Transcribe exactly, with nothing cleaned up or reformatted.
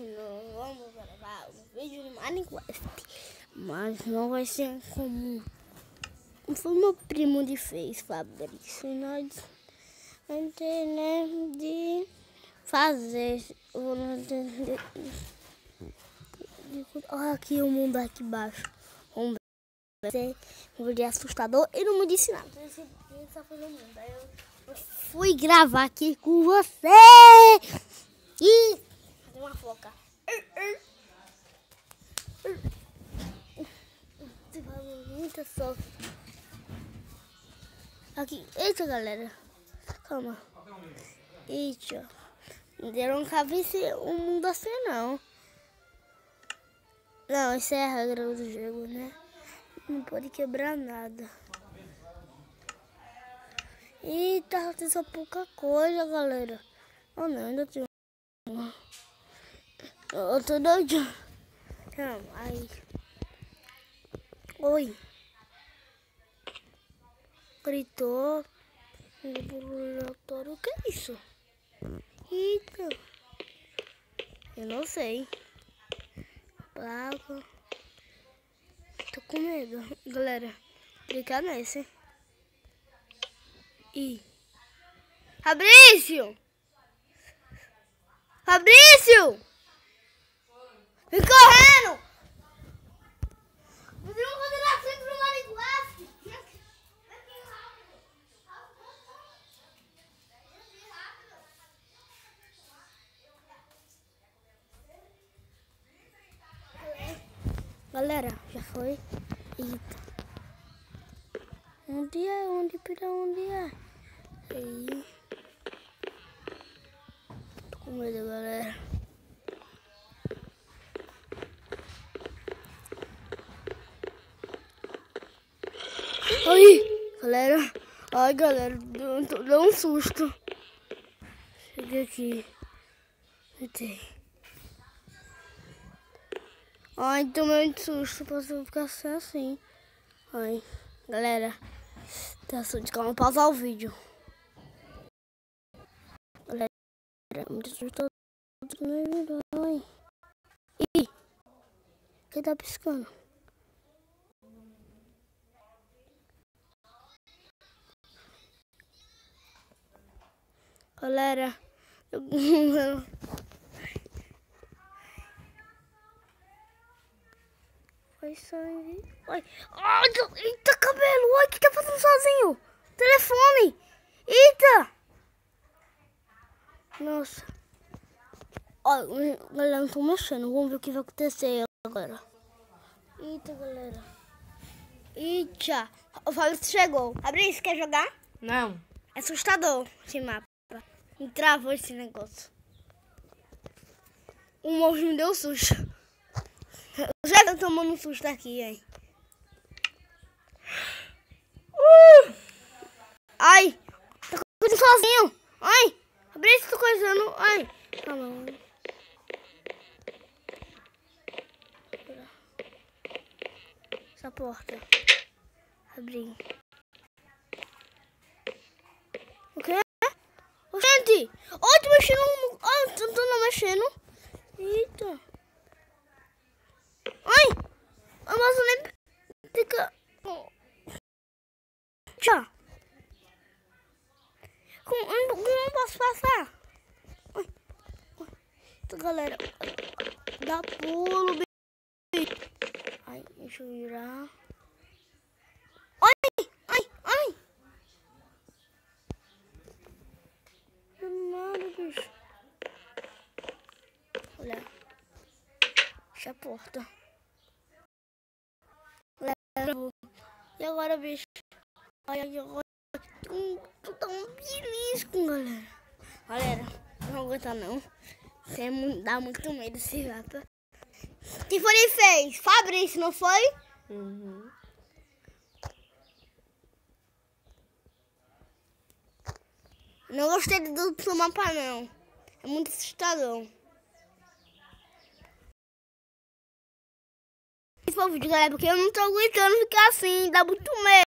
hoje nós vamos gravar um vídeo de Minecraft, mas não vai ser comum. Foi meu primo que fez, Fabrício, e nós vamos ter, né, de fazer. Olha aqui o mundo aqui embaixo. Vamos ver. Um vídeo assustador e não me disse nada. Esse só foi no mundo. Aí eu, eu fui gravar aqui com você. E cadê uma foca? Muita sopa. Aqui, eita galera. Calma. Eita. Eu nunca vi um mundo assim não. Não, isso é a regra do jogo, né? Não pode quebrar nada. Eita, tem só pouca coisa, galera. Oh não, ainda tem uma. Eu tô doido. Calma, aí. Oi. Gritou. O que é isso? Eita. Eu não sei. Placa. Tô com medo, galera. Clicar nesse. Ih. Fabrício! Fabrício! Vem correndo! Nós vamos fazer na frente do Minecraft. Vem aqui rápido. Vem rápido. Galera, já foi. Eita. Onde é? Onde pira? Onde é? Aí. Tô com medo, galera. Aí, galera. Ai, galera. Deu, deu um susto. Cheguei aqui. Deitei. Ai, tomei um susto. Posso ficar assim. Ai, galera. Tá susto. Calma, pausar o vídeo. Galera, muito susto. Ai. Ih, quem tá piscando? Galera, vai sair. Ai, ai, eita, cabelo. Ai, o que tá fazendo sozinho? Telefone. Eita. Nossa. Ai, galera, não tô mexendo. Vamos ver o que vai acontecer agora. Eita, galera. Eita. O Fabrício chegou. Fabrício, quer jogar? Não. É assustador esse mapa. Me travou esse negócio. O monstro me deu susto. Eu já tô tomando um susto aqui, hein? Uh! Ai! Tá coisando sozinho! Ai! Abri isso, tô coisando. Ai! Calma. Essa porta. Abri. O quê? Gente! Olha, tô mexendo. Olha, tô, tô não mexendo. Eita. Ai! A moça nem fica. Tchau. Como, como eu posso passar? Ai. Então, galera. Dá pulo, bicho. Ai, deixa eu virar. Ai! Ai! Ai! Nada, bicho. Olha. Fecha a porta. E agora, bicho? Ai, agora. Tô tão feliz com galera. Galera, não aguenta não. Você dá muito medo esse mapa. Quem foi ele fez? Fabrício, não foi? Uhum. Não gostei do, do mapa não. É muito assustador. Esse foi o vídeo, galera, porque eu não tô aguentando ficar assim, dá muito medo.